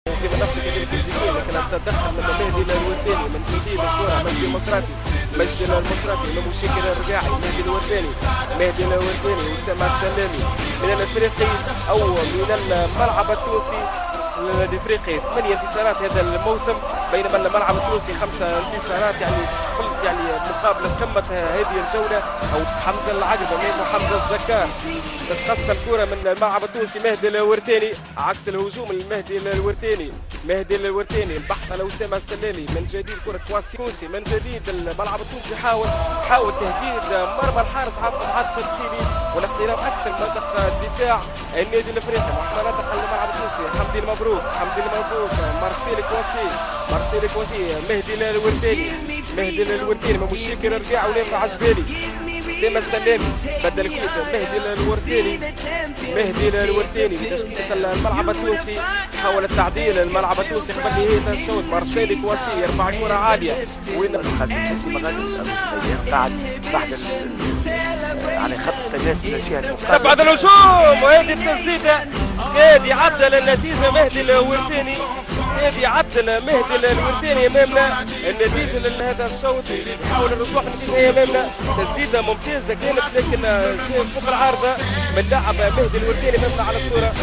كيف نفسك اللي التكتيكية لكن تدخل من مهدي الورداني من جديد الكرة مجدي المصراتي من مشكل الرقاعي مهدي الورداني وسام السلامي من الافريقي او من الملعب التونسي الافريقي 8 انتصارات هذا الموسم بينما الملعب التونسي 5 انتصارات يعني مقابل قمة هذه الجولة او حمزة العقبة من حمزة الزكار تتخصص الكرة من الملعب التونسي مهدي الورداني عكس الهجوم المهدي الورداني البحث على أسامة السلامي من جديد كرة كواسي من جديد الملعب التونسي حاول تهديد مرمى الحارس عاطف الدخيلي والاختلاف اكثر منطقة الدفاع النادي الافريقي محمد نطق الملعب التونسي حمدي المبروك مارسيل كواسي مهدي الورداني ما مشكل رجع ولافع عجبالي أسامة السلامي بدل كيف مهدي الورداني بتشتيت الملعب التونسي حاول التعديل الملعب التونسي قبل نهاية الشوط مارسيل كواسي يرفع كرة عالية وين قاعد بعد على خط التماس من الجهة المقابلة بعد الهجوم وهذه التسديدة هذه عدل النتيجة مهدي الورداني امامنا النتيجه لهذا الشوط يحاول الرجوع النتيجه امامنا تسديده ممتازه كانت لكن فوق العارضه من لاعب مهدي الورداني امامنا على الصوره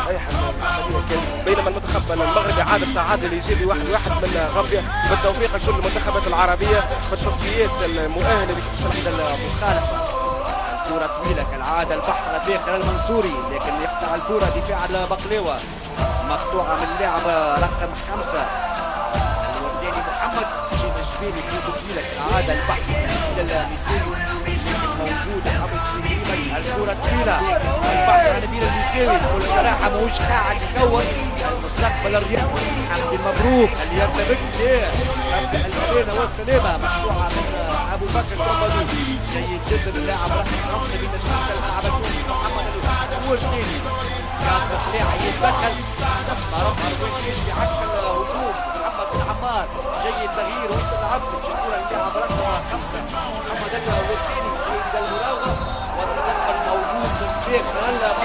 بينما المنتخب المغربي عاد التعادل ايجابي 1-1 من غامبيا بالتوفيق لكل المنتخبات العربيه في التصفيات المؤهله لكأس المخالفه. كرة طويلة كالعادة البحث على داخل المنصوري لكن يقطع الكرة دفاع البقلاوة مقطوعة من اللاعب رقم 5 الورداني محمد شيء مجبيلي في طويلة كالعادة البحث إلى الميساوي موجود أبو تقريبا الكرة طويلة البحث عن نبيل الميساوي بكل صراحة ماهوش قاعد يكون المستقبل الرياضي حمدي المبروك اللي يرتبط له مبدأ الأمانة والسلامة مقطوعة من أبو بكر كومباني جيد جدا اللاعب رقم 5 من تشكيلة الملعب التونسي محمد الورداني كان مخليع يتدخل لما رفع الورداني بعكس الهجوم محمد بن عمار جيد تغيير وسط العب تمشي الكرة للاعب رقم 5 محمد الورداني جيد المراوغة والتدخل موجود من فاخر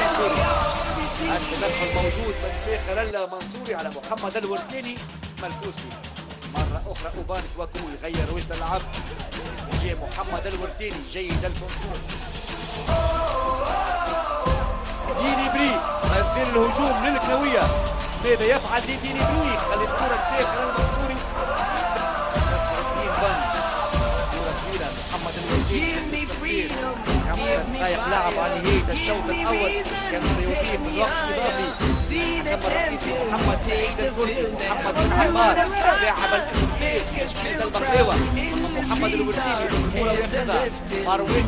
المنصوري على محمد الورداني ملكوسي مرة أخرى أوبان كواكو يغير وجه اللعب جاي محمد الورداني جيد الكنترول ديني بري يصير الهجوم للكنوية ماذا يفعل ديني بري خلي الكرة داخل المنصوري كرة طويلة محمد الورداني 5 دقائق لعب على نهاية الشوط الأول كان سيضيف الوقت الإضافي الحكم الرئيسي محمد سعيد الفرقي محمد بن عمار لاعب الإنجليز من البقلاوة محمد الورداني الكرة ياخذها مروان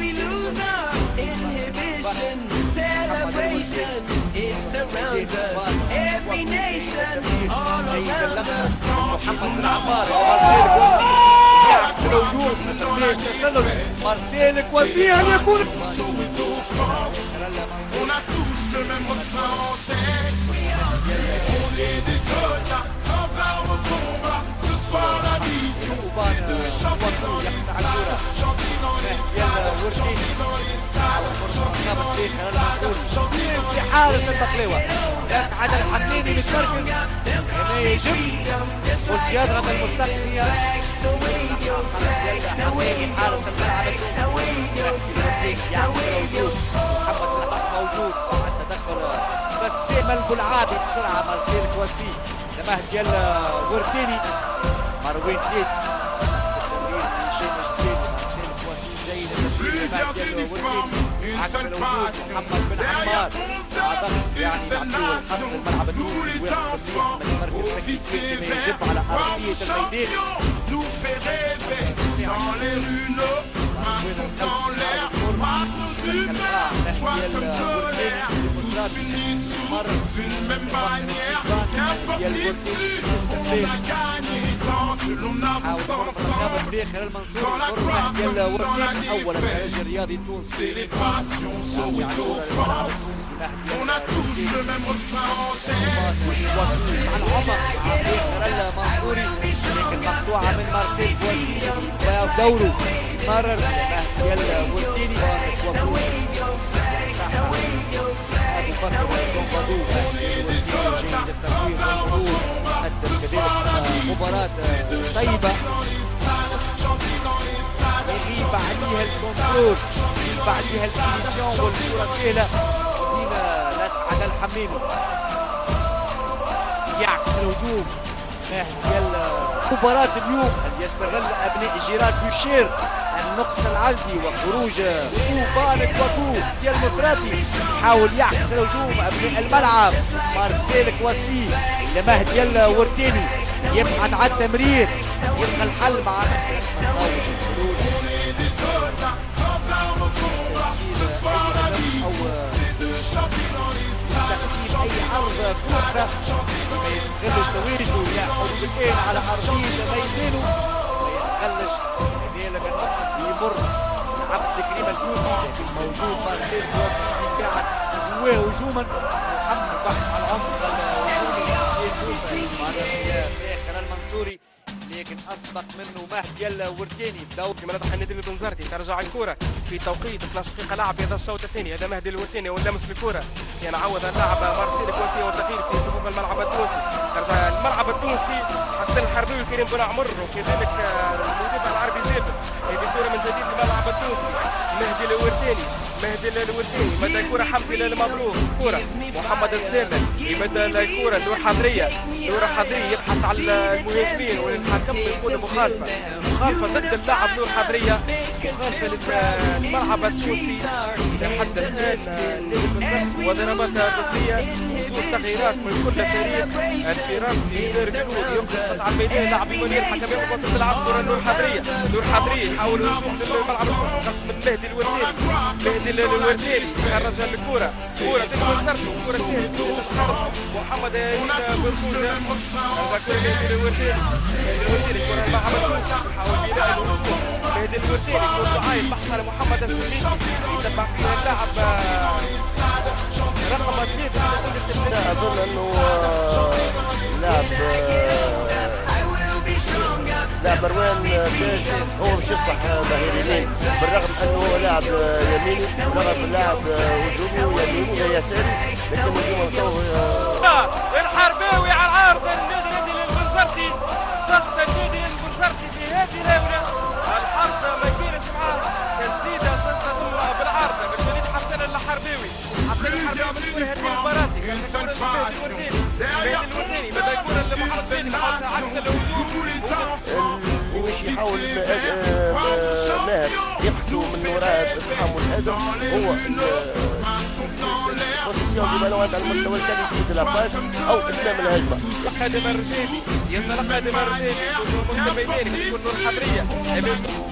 محمد بن عمار ومارسيل كواسي يعكس الهجوم ما تسلل مارسيل كواسي هل يكون في حارس البقلاوة يسعد الحكيمي بالمركز هنا يجب والزيادة المستقبلية حارس الملعب محمد الحق موجود بعد تدخل بس ملبو العابي بسرعة مارسيل كواسي لمهدي الورداني مروان كيت مارسيل كواسي جيد مهدي الورداني عكس الوجود محمد بن عمار يعني نعطيه الخط للملعب التونسي وياخذ من المركز التكتيكي كما يجب على ارضيه الميدان فاخر المنصوري مهدي الورداني اولا الخارج الرياضي التونسي المنصوري لكن مقطوعه من مارسيل كواسي دوره مرر مهدي الورداني ابو بكر كومبادو جيد التمرير مباراة طيبة يغيب عليها الكنترول، يغيب عليها الفينيسيون والكرة سهلة. ودينا نسعد الحميمي يعكس الهجوم ديال مباراة اليوم. هل يستغل أبناء جيران بوشير النقص العددي وخروج طوفان الكواكو ديال مصراتي؟ يحاول يعكس الهجوم أبناء الملعب مارسيل كواسي لمه ديال ورتيني يبحث عن التمرير يلقى الحل مع أو أي عرض فرصة ما يستغلش تواجده ياخذ بالكين على أرضية ميدانه ما يستغلش لذلك النقط يمر عبد الكريم الكوسي لكن موجود مارسيل كواسي قاعد جواه هجوما محمد بحث على العمق الهجومي فاخر المنصوري لكن اسبق منه مهدي الورتيني بدور كما نضح النادي البنزرتي ترجع الكره في توقيت 12 دقيقه لعب في هذا الشوط الثاني. هذا مهدي الورتيني ولمس الكره ينعوض اللاعب مارسيل كواسي والتغيير في صفوف الملعب التونسي. ترجع الملعب التونسي حسن الحربي وكريم بن عمر وكذلك المدافع العربي زيد. هذه الكره من جديد الملعب التونسي مهدي الورتيني مدى الكره حمدي المبروك كره محمد سلامه يبدا الكره نور حضريه يبحث على المهاجمين والحكم يقول مخالفه ضد اللاعب نور حضريه مخالفه للملعب التونسي لحد الان وضربات ركنيه وصول تغييرات من كل فريق. الفرنسي دير جنود ينقذ قطع الميدان لاعب يمني الحكم ياخذ وسط الملعب كره نور حضريه يحاول الهجوم للملعب من مهدي الورديلي خرج الكره تنفرته كره سهله محمد بركوزه مهدي الورديلي كره الملعب حاول بناء الهجوم مهدي الورديلي يكون ضعيف بحث على محمد السليمي يتبع فيها اللاعب رقم 2. اظن انه لاعب مروان باش هو مش يصبح ظهير يمين بالرغم انه لاعب يميني بالرغم لاعب هجومي يميني يساري لكن اليوم نصوه الحرباوي على العارضه النادي البنزرتي ضغط النادي البنزرتي في هذه الاونه. الحرب ما كانت معاه تسديده تصل بالعارضه من جديد حسن الحرباوي من هذه المباراه كانت الكره الورديني بدا الكره لمحمد زيد عكس الهجوم اللي يحاول ماهر يقتلوا من وراء اقتحام الهدف هو البوزيسيون دي بالوان على المستوى الثاني في لاباس او اتمام الهجمه. قادم الرجيبي ينطلق قادم الرجيبي يكون مستبعدين يكون نور حضريه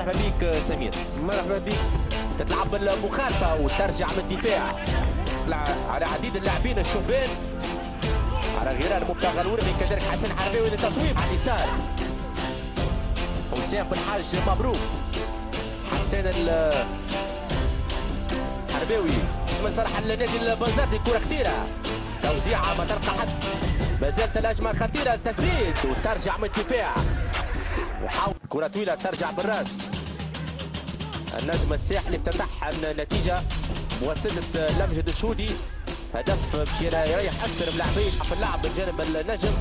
مرحبا بك سمير. مرحبا بك. تتلعب المخالفه وترجع من الدفاع على عديد اللاعبين الشبان على غرار مبتغى الورمي كذلك حسن حرباوي للتصويب على اليسار. حسام بن حاج مبروك. حسن الحرباوي من صالح النادي البنزرتي كره خطيره توزيعه ما تلقى حد. ما زالت الهجمه خطيره التسديد وترجع من الدفاع وحاول كره طويله ترجع بالراس. النجم الساحلي افتتح النتيجه بواسطه لمجد الشودي. هدف باش يريح اكثر من لاعبين في اللعب بجانب النجم.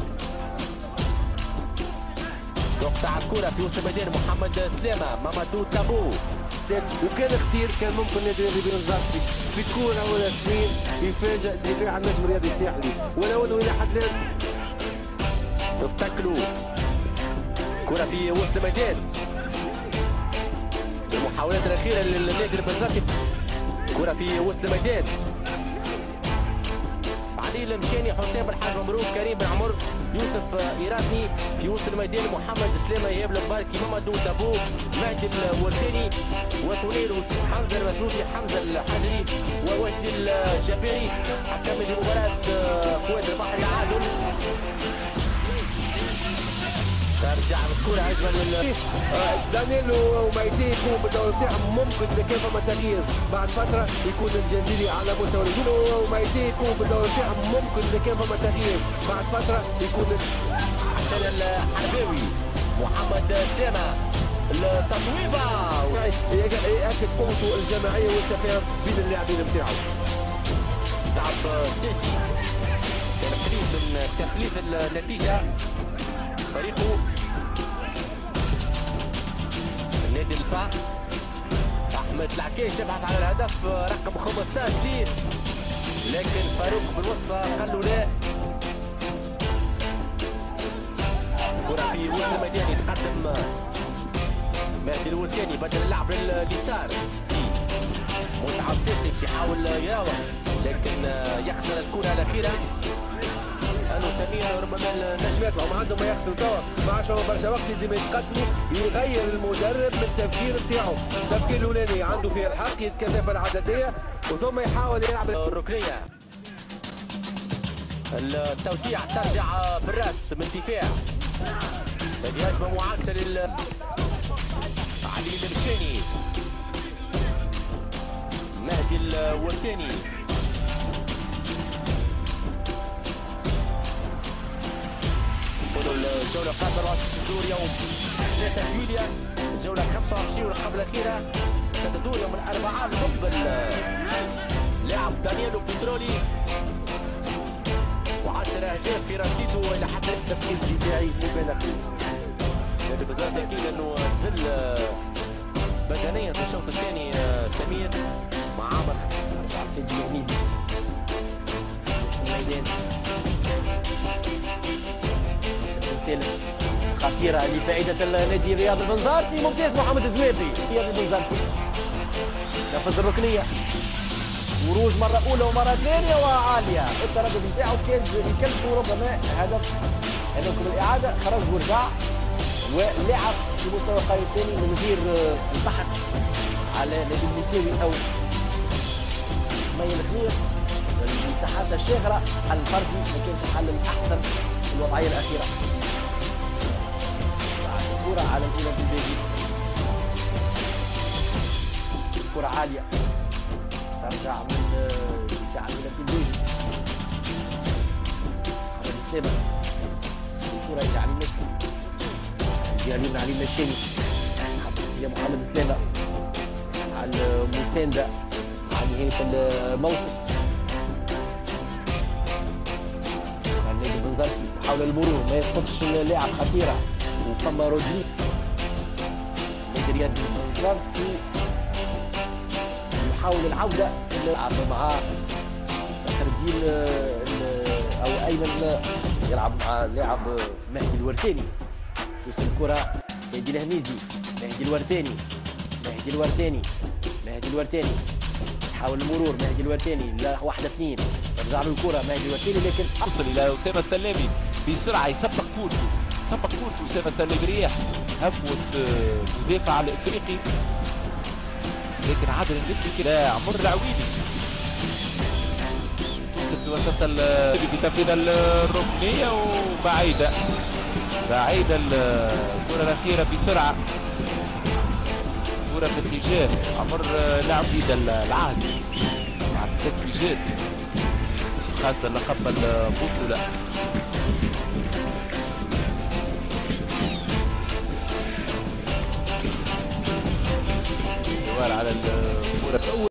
تقطع الكره في وسط الميدان محمد سلامه مامادو تابو. وكان خطير كان ممكن نادي بنزرتي في كوره ولا اثنين يفاجئ دفاع النجم الرياضي الساحلي ولو انه الى حد الان تفتكلوا كره في وسط الميدان. المحاولات الاخيره للنادي البنزرتي كره في وسط الميدان. علي المشاني حسام الحاج مبروك كريم بن عمر يوسف ايراني في وسط الميدان. محمد سلامه ايهاب المباركي مامادو تابو مهدي الورثاني وتنير حمزه المسعودي حمزه الحجري ووهدي الجباري. حكم مباراه فؤاد البحري عادل. ترجع الكره هجمه دانيلو وميتي يكون بالدور نتاعهم ممكن اذا كان فما تغيير بعد فتره يكون الجزيري على مستوى الجنوب وميتي يكون بالدور نتاعهم ممكن اذا كان فما تغيير بعد فتره يكون حسن الحرباوي محمد سلامه التصويبه ياكد قوته الجماعيه والتفاهم بين اللاعبين نتاعو. لعب سياسي كان قريب من تخليف النتيجه فريقه النادي الفا. احمد العكاش يبحث على الهدف رقم 15 ليه لكن فاروق بالوسطى قال له لا. كرة في وسط الميدان يتقدم مهدي الورثاني بدل اللعب لليسار. متعب سياسي باش يحاول يراوغ لكن يخسر الكرة الأخيرة. انو سمير ربما النجم يطلعوا ما عندهم ما يخسروا توا ما عادش برشا وقت لازم يتقدموا. يغير المدرب من التفكير نتاعو. التفكير الاولاني عنده فيه الحق الكثافه العدديه وثم يحاول يلعب الركنيه. التوزيع ترجع بالراس من الدفاع. هذه هجمه معاكسه علي المشاني مهدي الورثاني. الجولة القادمة تدور يوم 3 يوليو. الجولة 25 والقبل الأخيرة ستدور يوم الأربعاء مقبل لاعب دانييلو بترولي و10 أهداف في رصيده إلى حد التفكير الدفاعي مبالغ فيه. هذا بزاف أكيد أنه نزل بدنيا في الشوط الثاني سمير مع عمر سيدي الميزي الميدان خطيرة لفائدة النادي الرياضي البنزرتي. ممتاز محمد زويبي رياضي البنزرتي نفذ الركنية وروج مرة أولى ومرة ثانية وعالية. التردد نتاعو كان يكلفوا ربما هدف هدفكم الإعادة خرج ورجع ولعب في مستوى القائد الثاني من غير البحث على نادي المساوي أو مي الخمير. المساحات الشاغرة حل فردي ما كانش الحل الأحسن في الوضعية الأخيرة. كرة على الإيلة بالباقي كرة عالية ترجع من دفاع الإيلة بالباقي محمد سلامة الكرة إلى علي المشكي اليمين علي المشاني هي محمد سلامة على المساندة على نهاية الموسم. النادي البنزرتي حول المرور ما يسقطش اللاعب خطيرة وفما رودريك نادي الرياضي البنزرتي يحاول العودة يلعب مع بكر الدين أو أيمن يلعب مع لاعب مهدي الورثاني. توصل الكرة مهدي الهميزي مهدي الورثاني مهدي الورثاني مهدي الورثاني يحاول المرور مهدي الورثاني لا 1-2 ترجع له الكرة مهدي الورثاني لكن وصل إلى أسامة السلامي بسرعة يسبق كورته أسامة السلامي رياح هفوة مدافع الافريقي، لكن عادل المكسيكي لا عمر العويدي توصل في وسط بتنفيذ الركنيه وبعيده الكره الاخيره بسرعه، كره في اتجاه عمر العويد العهد مع التتويجات خاصه لقب البطوله. على الكره